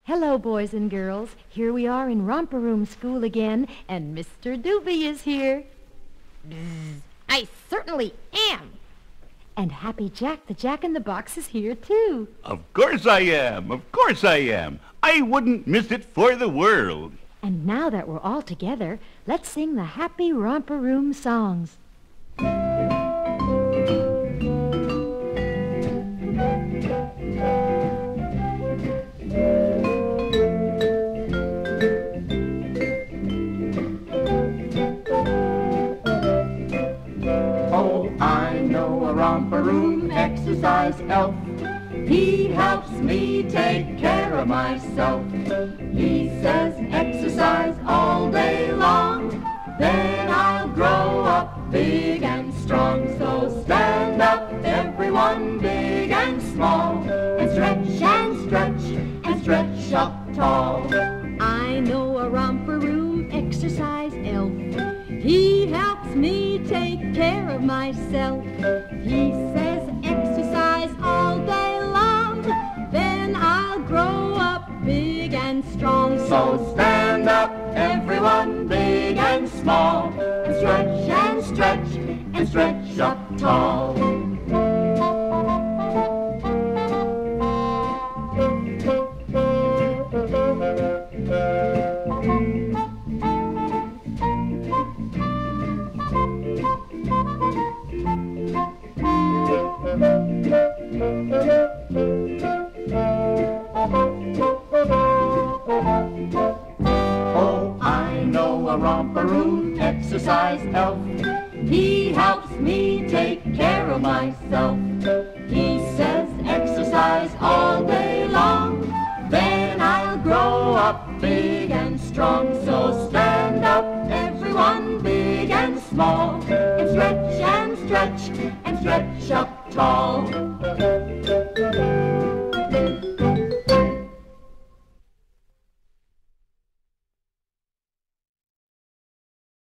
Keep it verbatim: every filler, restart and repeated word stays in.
Hello, boys and girls. Here we are in Romper Room School again, and Mister Doobie is here. Bzz, I certainly am. And Happy Jack the Jack-in-the-Box is here, too. Of course I am. Of course I am. I wouldn't miss it for the world. And now that we're all together, let's sing the Happy Romper Room songs. Oh, I know a romper room exercise elf. He helps me take care of myself. He says exercise all day long, then I'll grow up big and strong. So stand up, everyone, big and small, and stretch and stretch and stretch up tall. I know a romper room exercise elf. He helps me take care of myself. He says exercise all day long, then I'll grow up big and strong. So stand up, everyone, big and small, and stretch and stretch and stretch up tall. Oh, I know a romper room exercise elf. He helps me take care of myself. He says exercise all day long, then I'll grow up big and strong. So stand up, everyone, big and small, and stretch and stretch and stretch up tall.